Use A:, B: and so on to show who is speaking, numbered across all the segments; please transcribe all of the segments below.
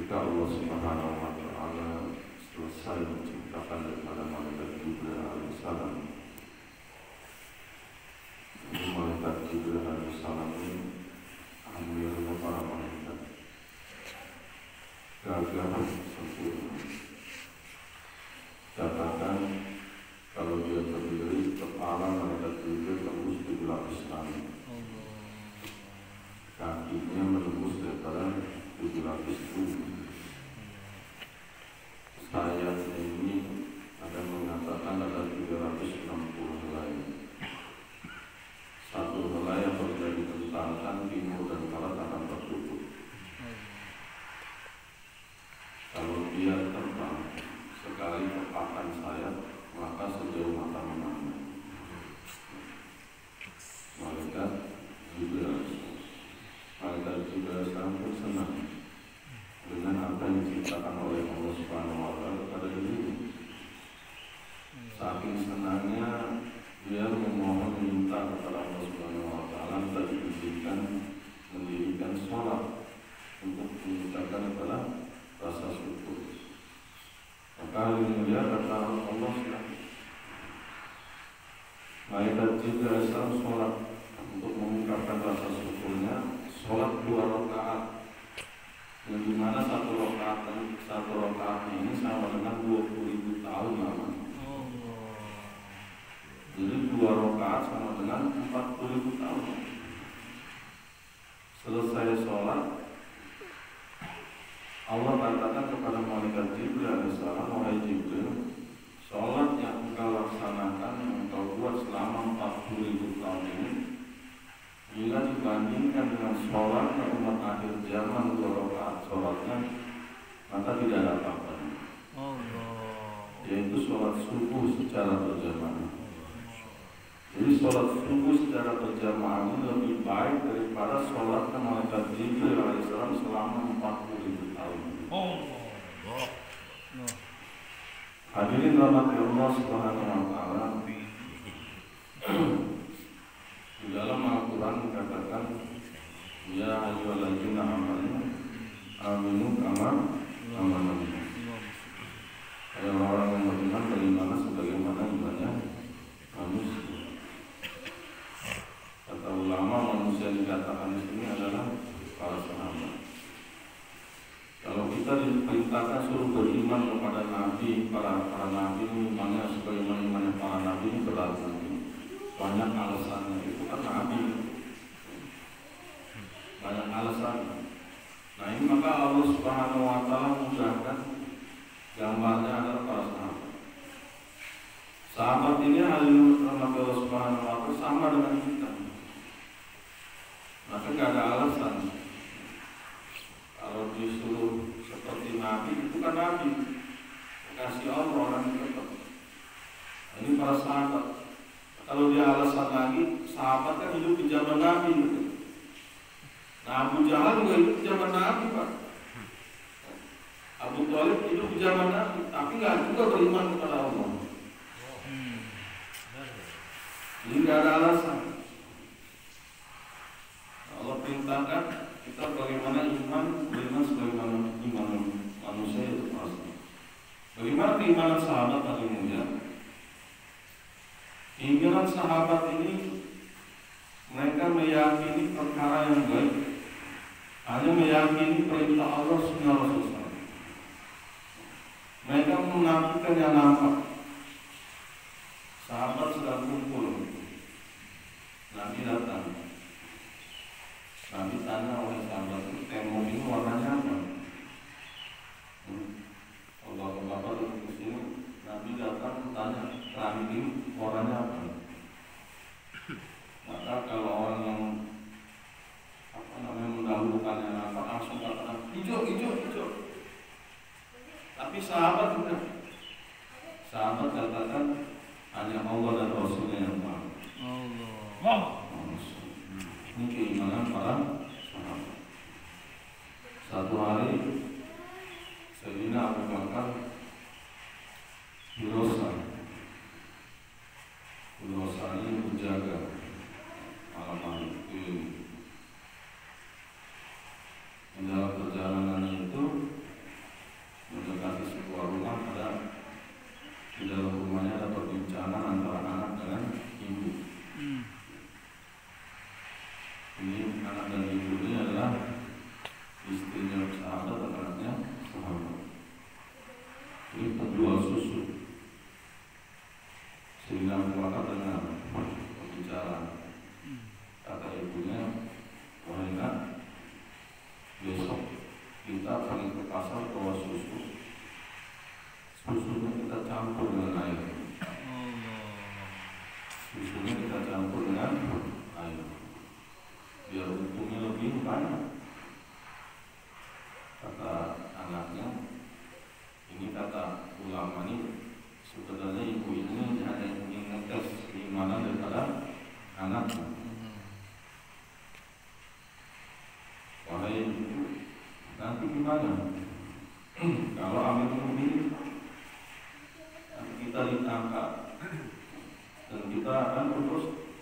A: ketika Allah Subhanahu wa Ta'ala selesai menciptakan daripada malaikat Jibril alaihissalam, malaikat Jibril alaihissalam ini amirnya para malaikat, gagah sempurna. Catatan kalau dia terdiri, kepala malaikat Jibril tembus 17 langit, kakinya menembus daripada 17 bumi. Sayapnya ini ada mengatakan ada 360 helai. Satu helai yang apabila dibentangkan timur dan barat akan tertutup. Kalau dia terbang sekali kepakan sayap, maka sejauh mata memandang. Malaikat Jibril pun senang dengan apa yang diciptakan oleh Allah Subhanahu wa Ta'ala pada dirinya. Saking senangnya dia memohon minta kepada Allah Subhanahu wa Ta'ala agar diizinkan mendirikan sholat untuk mengucapkan kepada rasa syukur. Maka hal ini mulia kata Allah Subhanahu. Malaikat Jibril sholat untuk mengungkapkan rasa syukurnya. Sholat 2 rakaat, yang dimana satu rakaat ini sama dengan 20.000 tahun lamanya. Jadi 2 rakaat sama dengan 40.000 tahun. Selesai sholat, Allah katakan kepada malaikat Jibril alaihissalam, wahai Jibril, sholat yang engkau laksanakan, yang engkau buat selama 40.000 tahun ini, bila dibandingkan dengan sholatnya umat akhir zaman 2 rakaat sholatnya, maka tidak ada apa-apanya. Yaitu sholat subuh secara berjamaah. Jadi sholat subuh secara berjamaah ini lebih baik daripada sholatnya malaikat Jibril alaihissalam selama 40.000 tahun. Hadirin rahmati Allah Subhanahu wa Ta'ala. Di dalam Al-Quran dikatakan, ya ayyuhalladzina amanu kama amanu. Hai orang yang beriman, berimanlah sebagaimana imannya manusia. Kata ulama, manusia dikatakan di sini adalah para sahabat. Kalau kita diperintahkan suruh beriman kepada nabi, para nabi ini imannya sebagaimana imannya para nabi ini berat nanti. Banyak alasannya, itu kan nabi, banyak alasan. Nah ini maka Allah Subhanahu wa Ta'ala mudahkan, gambarnya adalah para sahabat. Sahabat ini Allah Subhanahu wa Ta'ala sama dengan kita, maka gak ada alasan. Kalau disuruh seperti nabi, itu kan nabi, kasih Allah orang tetap. Ini para sahabat. Kalau dia alasan lagi, sahabat kan hidup di zaman Nabi gitu. Nah Abu Jahal juga hidup di zaman Nabi, Pak. Abu Thalib hidup di zaman Nabi, tapi nggak juga beriman kepada Allah. Jadi nggak ada alasan. Allah perintahkan kita bagaimana beriman sebagaimana iman manusia itu pasti. Bagaimana keimanan sahabat tadi mulia? Keinginan sahabat ini, mereka meyakini perkara yang baik, hanya meyakini perintah Allah Subhanahu wa Ta'ala. Mereka menafikan yang nampak. Sahabat sedang kumpul, Nabi datang. Nabi tanya oleh sahabat itu, tembok ini warnanya apa? Allah Bapak duduk di sini, Nabi datang tanya, keramik ini warnanya apa? Maka kalau orang yang mendahulukan yang apa, langsung katakan hijau. Tapi sahabat tidak. Sahabat katakan hanya Allah dan Rasulnya yang tahu. Ini keimanan para sahabat. Satu hari Sayyidina Abu Bakar berusaha ini menjaga malam-malam itu. Dalam perjalanan itu Bina keluarga dengan pembicaraan. Kata ibunya, wahai nak, besok kita pergi ke pasar bawa susu. Susunya kita campur dengan air. Susunya kita campur dengan air, biar untungnya lebih banyak. Kata anaknya, ini kata ulama ini, sebenarnya ibu ini hanya ingin ngetes keimanan daripada anaknya. Wahai ibu, nanti gimana? Kalau Amir Mu'minin kita ditangkap dan kita akan terus.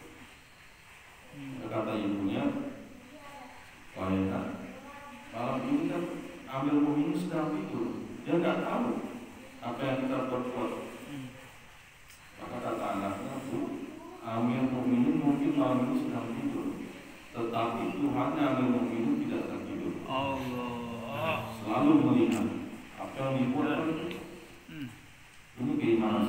A: Kata ibunya, wahai nak, malam ini kan Amir Mu'minin sedang tidur, dia nggak tahu apa yang kita perbuat. Maka kata anaknya, Bu, Amir Mu'minin mungkin malam ini sedang tidur, tetapi Tuhannya Amir Mu'minin tidak akan tidur. Allah selalu melihat apa yang dibuat itu. Ini keimanan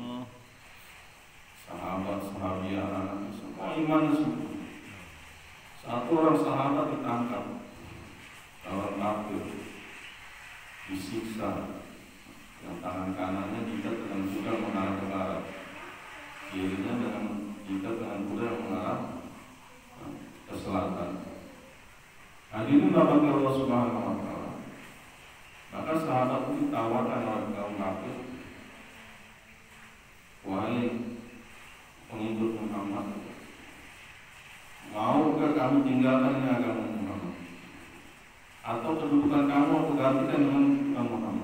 A: sahabat, sahabiah, anak semua iman semua. Satu orang sahabat ditangkap, orang kafir, disiksa, yang tangan kanannya diikat dengan kuda mengarah ke barat, kirinya dengan diikat dengan kuda yang mengarah ke selatan. Hadirin rahmati Allah Subhanahu wa Ta'ala. Maka sahabat itu ditawarkan oleh kaum kafir, wahai pengikut Muhammad, maukah kamu tinggalkan agama Muhammad? Atau kedudukan kamu aku gantikan dengan Muhammad?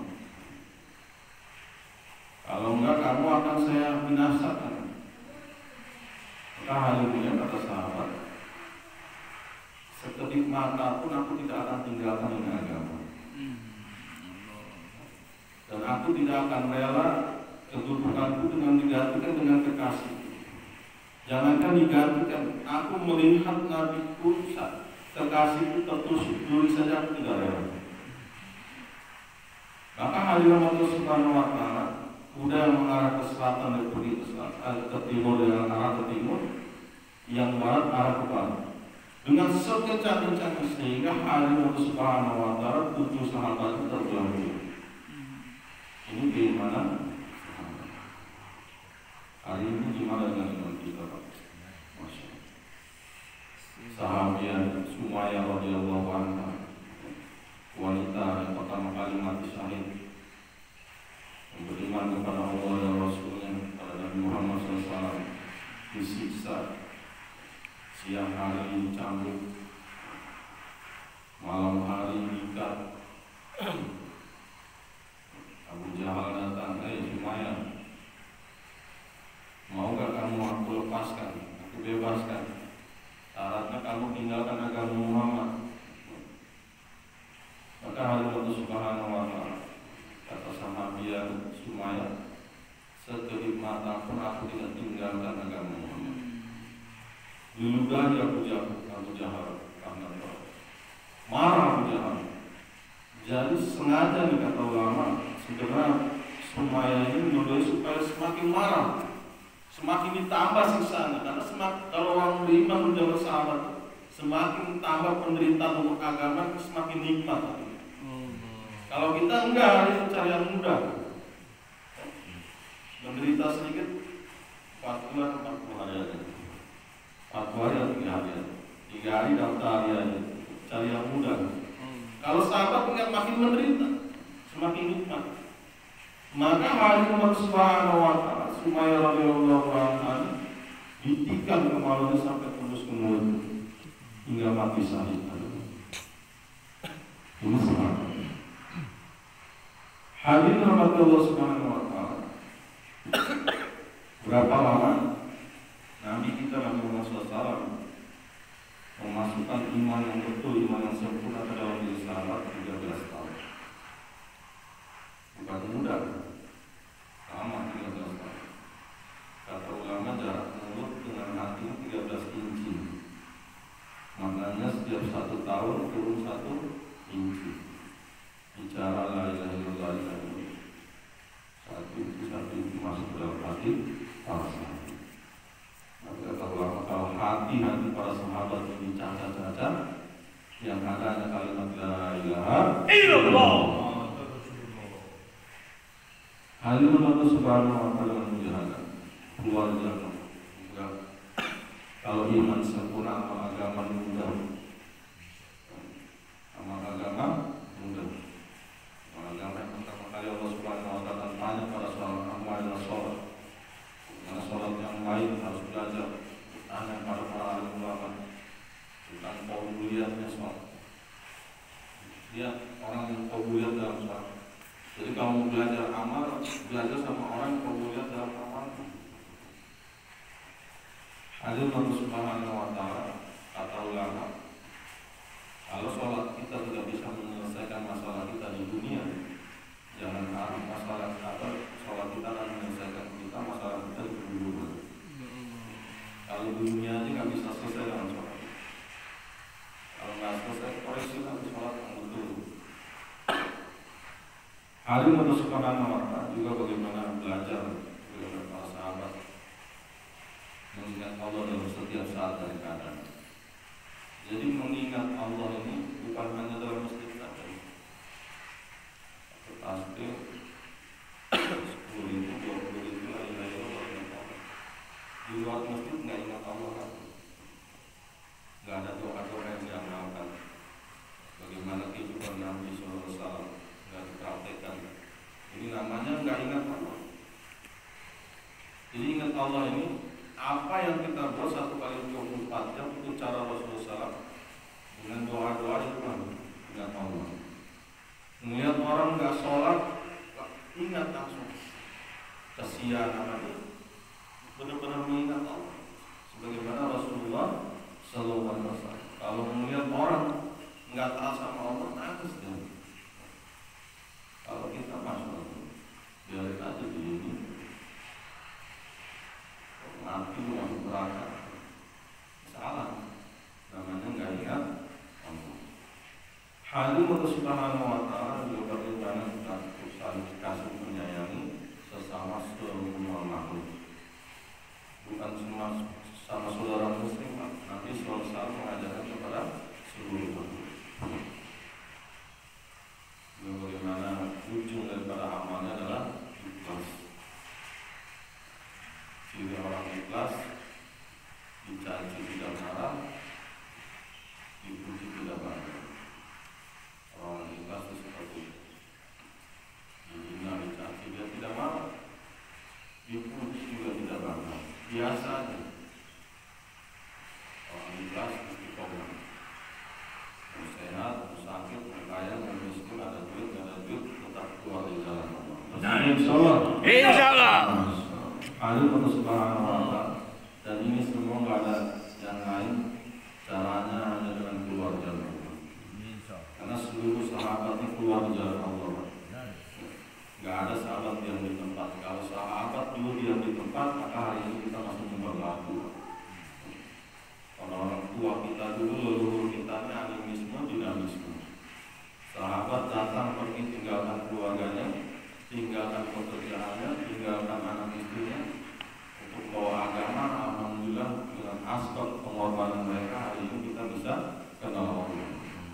A: Kalau enggak, kamu akan saya binasakan. Maka hadirin kata sahabat, sekedip mata pun aku tidak akan tinggalkan ini agama. Dan aku tidak akan rela kedudukanku dengan digantikan dengan kekasih. Jangankan digantikan, aku melihat Nabiku kekasihku tertusuk duri saja aku tidak rela. Maka hadirin Allah Subhanahu wa Ta'ala, kuda yang mengarah ke selatan dan pergi ke timur dengan arah ke timur, yang barat arah ke barat. Dengan sekencang-kencangnya sehingga hadirin Allah Subhanahu wa Ta'ala 7 sahabat itu terbelah. Ini keimanan. Hari ini gimana dengan iman kita, Pak? Masya Allah. Sahabiah Sumayyah radhiyallahu anha, wanita yang pertama kali mati syahid, yang beriman kepada Allah dan Rasulnya, kepada Nabi Muhammad SAW, disiksa, siang hari dicambuk, malam hari diikat. Abu Jahal datang, Sumayyah, mau gak kamu aku lepaskan, aku bebaskan, syaratnya kamu tinggalkan agama Muhammad. Maka Allah Subhanahu wa Ta'ala kata sahabiah Sumayyah, sekedip mata pun aku tidak tinggalkan agama Muhammad. Diludahi Abu Jahal karena marah Abu Jahal. Jadi sengaja nih kata ulama, segera Sumayyah ini menuduh supaya semakin marah, semakin ditambah siksanya. Karena kalau orang beriman menjadi sahabat, semakin tambah penderitaan untuk agama, semakin nikmat. Kalau kita enggak, itu cari yang mudah. Menderita sedikit, 40 hari aja. 40 hari atau 3 hari aja. 3 hari daftar hari aja. Cari yang mudah. Kalau sahabat enggak, makin menderita, semakin nikmat. Maka hari Allah Subhanahu wa Ta'ala, Sumayyah radhiyallahu anha ditikam kepalanya sampai tembus ke mulut hingga mati syahid. Ini sahabat. Hadirin rahmat Allah Subhanahu wa Ta'ala. Berapa lama Nabi kita Nabi Muhammad SAW memasukkan iman yang betul, iman yang sempurna ke dalam diri sahabat 13 tahun. Bukan mudah, lama 13 tahun. Kata ulama jarak mulut dengan hati 13 inci. Maknanya setiap 1 tahun turun 1 inci. Bicara la ilaha illallah, 1 inci masuk ke dalam hati para sahabat. Halim Allah Subhanahu wa Ta'ala mujahadah keluar jalan. Enggak. Kalau iman sempurna, amal agama mudah. Amal agama mudah. Amal agama yang pertama kali Allah Subhanahu wa Ta'ala tanya pada seorang hamba adalah sholat. Karena sholat yang baik harus belajar. Tanya pada para alim ulama tentang qauliyatnya sholat. Dia orang yang qauliyat dalam sholat. Jadi kalau mau belajar amal, belajar sama orang yang qauliyat dalam amal. Hadir Allah Subhanahu wa Ta'ala, kata ulama, kalau sholat kita tidak bisa menyelesaikan masalah kita di dunia, jangan harap masalah apa sholat kita akan menyelesaikan kita masalah kita di kuburan. Kalau di dunia aja nggak bisa selesai dengan sholat. Kalau nggak selesai, koreksi lagi sholat yang betul. Hadir Allah Subhanahu wa Ta'ala juga bagaimana belajar dengan para sahabat mengingat Allah dalam setiap saat dari keadaan. Jadi mengingat Allah ini bukan hanya dalam masjid saja. Tasbih 10.000, 20.000, la ilaha illallah. Di luar masjid nggak ingat Allah kan? Nggak ada doa-doa yang diamalkan. Bagaimana kehidupan Nabi SAW nggak dipraktekkan. Ini namanya nggak ingat Allah. Jadi ingat Allah ini apa yang kita buat 1 kali 24 jam itu cara Rasulullah SAW dengan doa-doa itu kan ingat Allah. Melihat orang nggak sholat, ingat langsung. Kasihan namanya, benar-benar mengingat Allah. Sebagaimana Rasulullah SAW kalau melihat orang nggak taat sama Allah, nangis dia. Kalau kita masuk, biarin aja di ini. Nanti masuk neraka, salah, namanya nggak ingat Allah. Halim Allah Subhanahu wa Ta'ala juga bagaimana kita saling kasih menyayangi sesama semua makhluk, bukan cuma sama saudara muslim. Nanti selalu mengajarkan kepada seluruh makhluk. Bagaimana ujung daripada amalnya adalah ikhlas. Ciri orang ikhlas, dicaci tidak marah, dipuji tidak bangga. Orang ikhlas itu seperti itu. Dihina, dicaci dia tidak marah, dipuji juga tidak bangga. Biasa aja. Orang ikhlas istiqomah. Mau sehat, mau sakit, mau kaya, mau miskin, ada duit, nggak ada duit, tetap keluar di jalan Allah. Insyaallah.
B: Insyaallah.
A: Hadir Allah Subhanahu wa Ta'ala. Dan ini semua nggak ada yang lain, caranya hanya dengan keluar jalan Allah. Karena seluruh sahabat ini keluar jalan Allah. Nggak ada sahabat yang di tempat. Kalau sahabat dulu diam di tempat, maka hari ini kita masih berlaku. Orang tua kita dulu, leluhur kita ini animisme, dinamisme. Sahabat datang pergi tinggalkan keluarganya, tinggalkan pekerjaannya, tinggalkan anak istrinya untuk bawa agama. Alhamdulillah dengan aspek pengorbanan mereka hari ini kita bisa kenal Allah.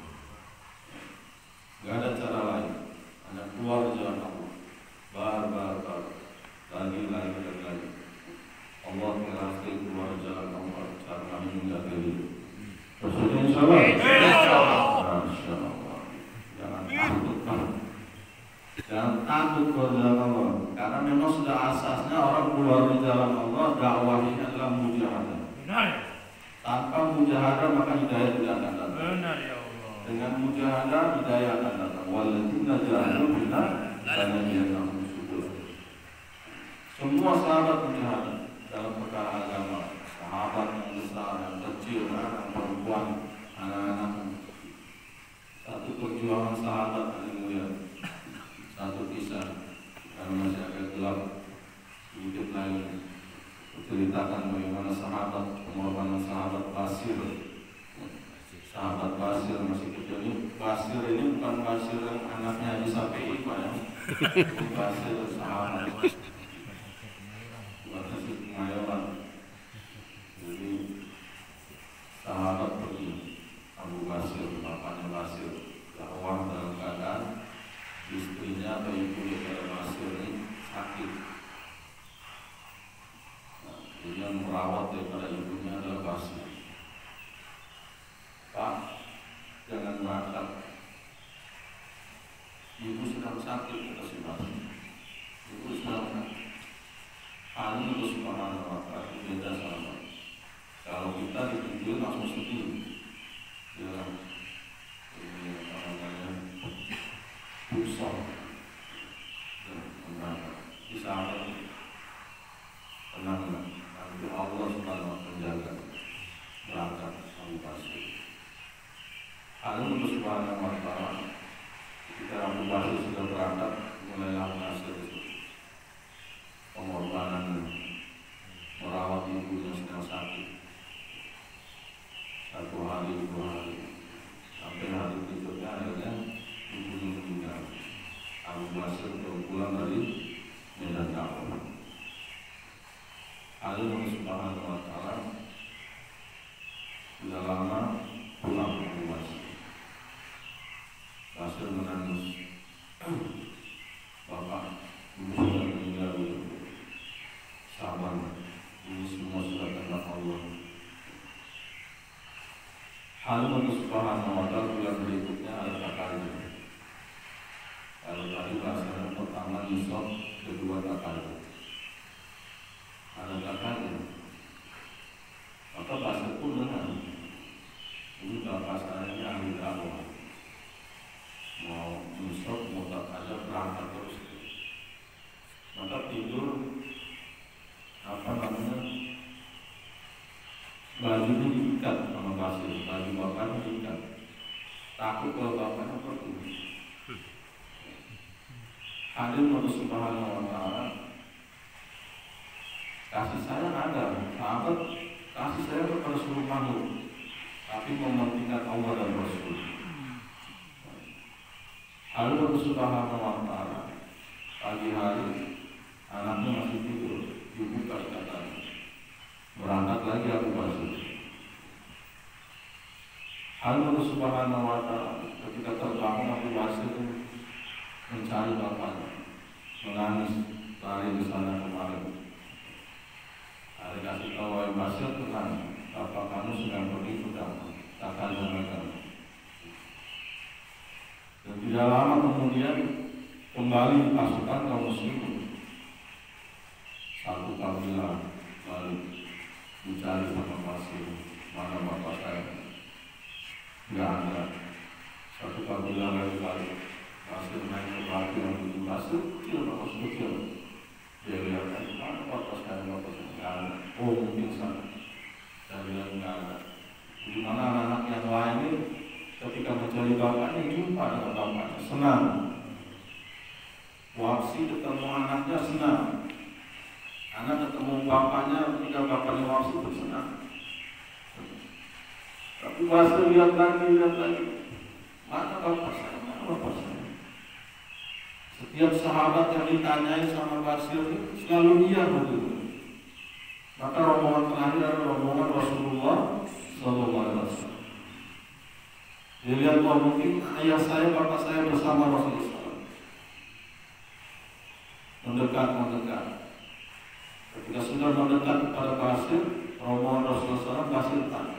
A: Gak ada cara lain, hanya keluar jalan Allah. Bar, lagi. Allah mengasih keluar jalan Allah, cara kami menjaga diri. Bersyukur insyaallah. Masya Allah. Jangan takut kan. Jangan takut keluar jalan Allah, karena memang sudah asasnya orang keluar di jalan Allah, dakwahnya adalah mujahadah. Tanpa mujahadah maka hidayah tidak akan datang.
B: Benar ya Allah.
A: Dengan mujahadah hidayah akan datang. Walladzina jahadu bina lanahdiyannahum subul. Semua sahabat mujahadah dalam perkara agama. Sahabat yang besar, yang kecil, anak, perempuan, anak-anak. Satu perjuangan sahabat yang mulia. Satu kisah karena masih agak gelap sedikit lain menceritakan bagaimana sahabat, pengorbanan sahabat Basir. Sahabat Basir masih kecil ini. Basir ini bukan Basir yang anaknya di Sapi, Pak ya. Ini Basir sahabat. Basir Kemayoran. Jadi sahabat pergi Abu Basir, bapaknya Basir, dakwah dalam keadaan istrinya atau ibu dari Basir ini sakit. sakit. Nah, yang merawat daripada ibunya adalah Basir. Pak, jangan berangkat. Ibu sedang sakit, kata si Basir. Ibu sedang sakit. Hanya Allah Subhanahu wa Ta'ala beda sama. Kalau kita ditunjuk langsung sedih. Ya, ini apa namanya? Pusat. Di saat tenang, nanti Allah Subhanahu wa Ta'ala menjaga berangkat Abu Basir. Allah Subhanahu wa Ta'ala ketika Abu Basir sudah berangkat, mulailah hasil pengorbanan merawat ibu yang sedang sakit. 1 hari, 2 hari, sampai hari berikutnya akhirnya ibunya meninggal. Abu Basir pulang dari Medan dakwah. Allah Subhanahu wa Ta'ala sudah lama pulang Abu Basir. Basir menangis, Bapak, ibu sudah meninggal. Sabar, ini semua sudah kehendak Allah. Allah Subhanahu wa Ta'ala bulan berikutnya ada takarnya. Kalau tadi bahasanya pertama Yusuf, kedua takarnya. Ada takarnya. Maka Basir pun dengar, ini bapak saya ini ahli dakwah. Mau Yusuf, mau takarnya berangkat terus. Maka tidur bajunya diikat sama Basir, baju bapaknya diikat. Takut kalau bapaknya pergi. Hadir Allah Subhanahu wa Ta'ala. Kasih sayang ada, sahabat kasih sayang kepada seluruh makhluk, tapi mementingkan Allah dan Rasul. Hadir Allah Subhanahu wa Ta'ala. Pagi hari anaknya masih tidur, dibuka ikatan. Berangkat lagi Abu Basir. Allah Subhanahu wa Ta'ala ketika terbangun Abu Basir mencari bapaknya, menangis, lari ke sana kemari. Ada kasih tahu Abu Basir, tenang, bapak kamu sedang pergi ke dakwah, takkan sama kamu. Dan tidak lama kemudian kembali pasukan kaum muslimin. Satu kabilah balik mencari sama Basir, mana bapak saya? Tidak ada. Satu kabilah lagi balik. Basir naik ke batu yang begitu. Basir kecil, bapak kecil. Dia lihat, mana bapak saya? Bapak saya tidak ada. Oh, mungkin sana. Saya bilang tidak ada. Di mana anak-anak yang lain ini ketika mencari bapaknya jumpa dengan bapaknya, senang. Wapsi ketemu anaknya senang. Anak ketemu bapaknya, ketika bapaknya Wapsi bersenang. Tapi Basir lihat lagi. Mana bapak saya? Mana bapak saya? Setiap sahabat yang ditanyai sama Basir selalu iya begitu. Maka rombongan terakhir adalah rombongan Rasulullah SAW. Dia lihat bahwa mungkin ayah saya, bapak saya bersama Rasulullah. Mendekat. Ketika sudah mendekat kepada Basir, rombongan Rasulullah SAW, Basir tanya,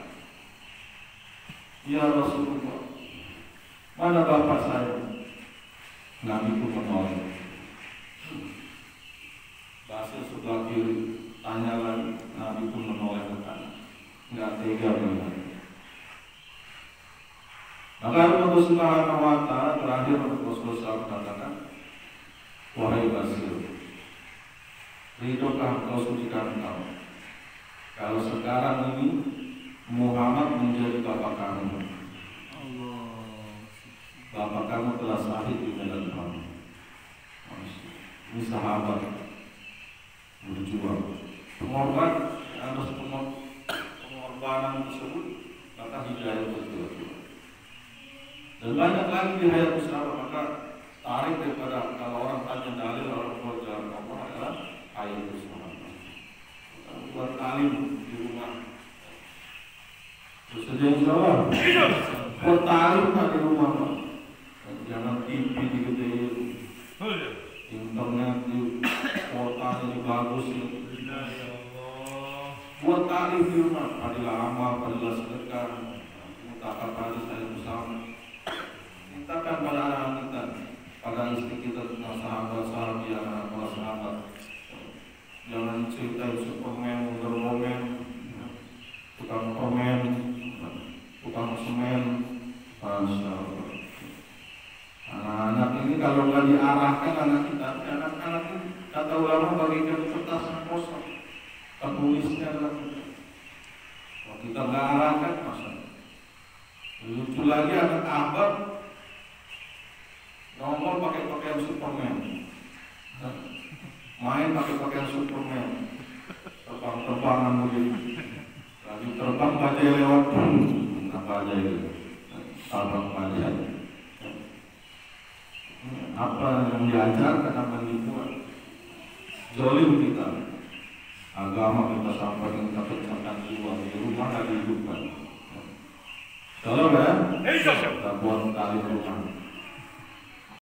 A: ya Rasulullah, mana bapak saya? Nabi pun menoleh. Basir sebelah kiri, tanya lagi, Nabi pun menoleh ke kanan. Enggak tega melihat. Maka Allah Subhanahu wa Ta'ala terakhir Rasulullah SAW mengatakan, wahai Basir, ridhokah engkau, sudikah engkau kalau sekarang ini Muhammad menjadi bapak kamu? Bapak kamu telah syahid di medan perang. Ini sahabat berjuang, pengorbanan atas pengorbanan tersebut, maka hidayah berjuang. Dan banyak lagi di hayat sahabat. Maka tarik daripada kalau orang tanya dalil orang buat jalan Allah adalah hayat sahabat. Buat alim di rumah. Terus saja insyaallah. Buat alim di rumah. Jangan TV digedein. internet di kuotanya bagus ya. Buat tali firman, padilah amal, padilah sedekah, mintakan pada saya bersama. Mintakan pada anak kita, pada istri kita tentang sahabat-sahabat yang anak sahabat. Jangan cerita Superman, Wonder Woman, tukang komen, tukang semen, Masya Allah. Anak-anak ini kalau nggak diarahkan anak kita, anak-anak ini kata ulama bagikan kertas yang kosong, penulisnya adalah kita. Kalau kita nggak arahkan, masa lucu lagi anak abad nongol pakai pakaian Superman, main pakai pakaian Superman, terbang-terbangan begitu, lagi terbang bajai lewat, apa aja itu, terbang bajai. Apa yang diajarkan, apa yang dibuat, zolim kita, agama kita sampai kita pecahkan jiwa, di rumah nggak dihidupkan. Kalau ya, kita buat tali rumah.